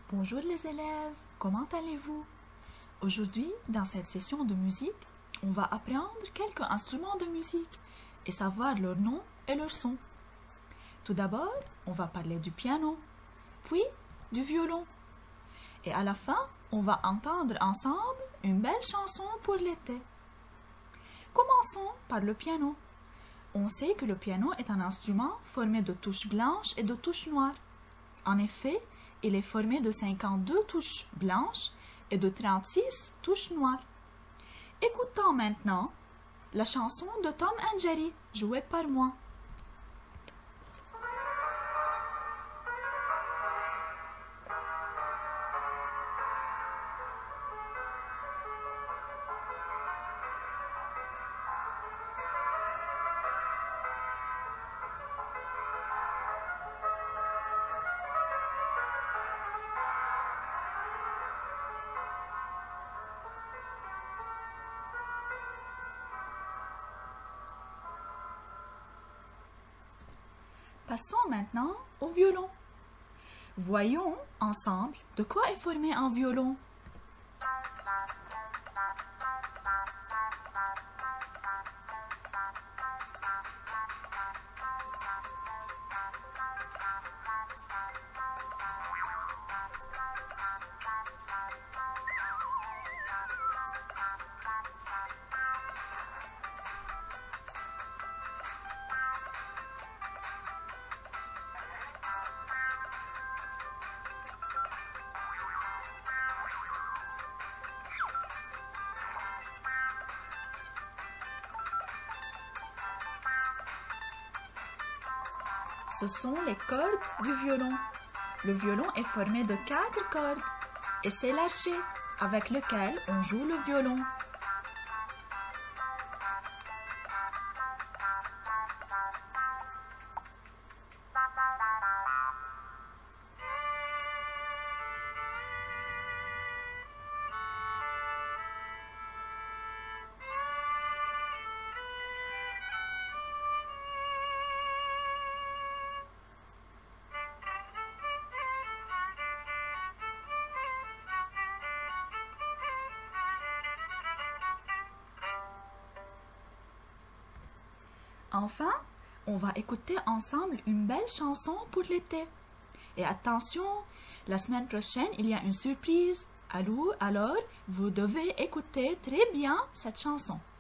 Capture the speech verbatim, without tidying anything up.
Bonjour les élèves, comment allez-vous? Aujourd'hui, dans cette session de musique, on va apprendre quelques instruments de musique et savoir leur nom et leur son. Tout d'abord, on va parler du piano, puis du violon. Et à la fin, on va entendre ensemble une belle chanson pour l'été. Commençons par le piano. On sait que le piano est un instrument formé de touches blanches et de touches noires. En effet, il est formé de cinquante-deux touches blanches et de trente-six touches noires. Écoutons maintenant la chanson de Tom and Jerry, jouée par moi. Passons maintenant au violon. Voyons ensemble de quoi est formé un violon. Ce sont les cordes du violon. Le violon est formé de quatre cordes et c'est l'archet avec lequel on joue le violon. Enfin, on va écouter ensemble une belle chanson pour l'été. Et attention, la semaine prochaine, il y a une surprise. Alors, alors, vous devez écouter très bien cette chanson.